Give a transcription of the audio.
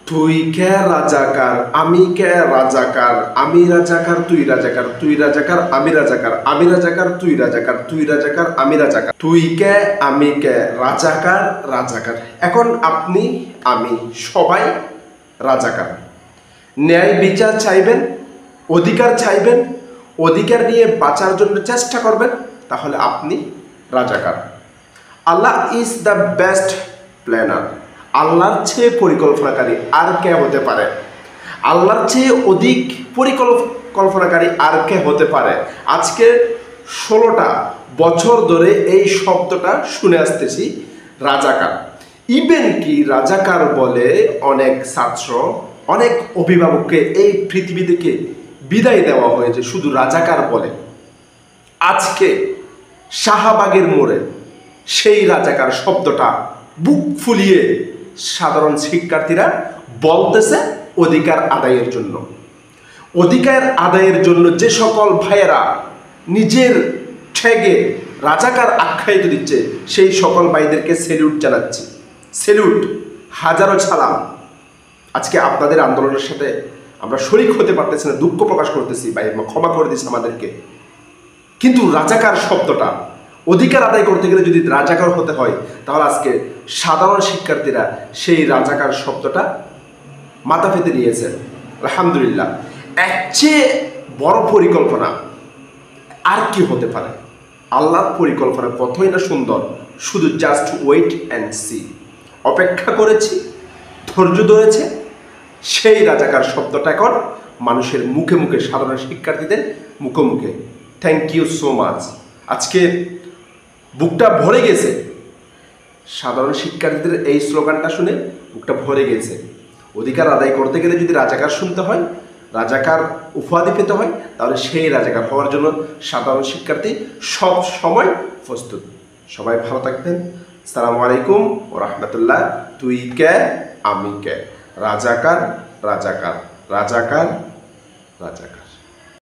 তুই কে রাজাকার, আমি কে রাজাকার, আমি রাজাকার তুই রাজাকার, তুই রাজাকার আমি রাজাকার, আমি রাজাকার তুই রাজাকার, তুই রাজাকার আমি রাজাকার, তুই কে আমি কে, রাজাকার রাজাকার। এখন আপনি আমি সবাই রাজাকার। ন্যায় বিচার চাইবেন, অধিকার চাইবেন, অধিকার নিয়ে বাঁচার জন্য চেষ্টা করবেন, তাহলে আপনি রাজাকার। Allah is the best planner. আল্লাহর চেয়ে পরিকল্পনাকারী আর কে হতে পারে? আল্লাহর চেয়ে অধিক পরিকল্পনাকারী আর কে হতে পারে? আজকে 16টা বছর ধরে এই শব্দটা শুনে আসতেছি, রাজাকার। ইভেন কি রাজাকার বলে অনেক ছাত্র, অনেক অভিভাবককে এই পৃথিবী থেকে বিদায় দেওয়া হয়েছে শুধু রাজাকার বলে। আজকে শাহবাগের মোড়ে সেই রাজাকার শব্দটা বুক ফুলিয়ে সাধারণ শিক্ষার্থীরা বলতেছে অধিকার আদায়ের জন্য। অধিকার আদায়ের জন্য যে সকল ভাইয়েরা নিজের ঠেগে রাজাকার আখ্যায়িত দিচ্ছে, সেই সকল ভাইদেরকে সেলুট জানাচ্ছি, সেলুট, হাজারো সালাম। আজকে আপনাদের আন্দোলনের সাথে আমরা শরিক হতে পারতেছি না, দুঃখ প্রকাশ করতেছি, ভাই ক্ষমা করে দিচ্ছি আমাদেরকে। কিন্তু রাজাকার শব্দটা, অধিকার আদায় করতে গেলে যদি রাজাকার হতে হয়, তাহলে আজকে সাধারণ শিক্ষার্থীরা সেই রাজাকার শব্দটা মাথা পেতে নিয়েছেন। আলহামদুলিল্লাহ। এর চেয়ে বড় পরিকল্পনা আর কি হতে পারে? আল্লাহর পরিকল্পনা কতই না সুন্দর। শুধু জাস্ট ওয়েট অ্যান্ড সি। অপেক্ষা করেছি, ধৈর্য ধরেছে, সেই রাজাকার শব্দটা এখন মানুষের মুখে মুখে, সাধারণ শিক্ষার্থীদের মুখে মুখে। Thank you so much. আজকে বুকটা ভরে গেছে, সাধারণ শিক্ষার্থীদের এই স্লোগানটা শুনে বুকটা ভরে গেছে। অধিকার আদায় করতে গেলে যদি রাজাকার শুনতে হয়, রাজাকার উপাধি পেতে হয়, তাহলে সেই রাজাকার হওয়ার জন্য সাধারণ শিক্ষার্থী সব সময় প্রস্তুত। সবাই ভালো থাকবেন। আসসালামু আলাইকুম ওয়া রাহমাতুল্লাহ। তুই কে আমি কে, রাজাকার রাজাকার রাজাকার রাজাকার।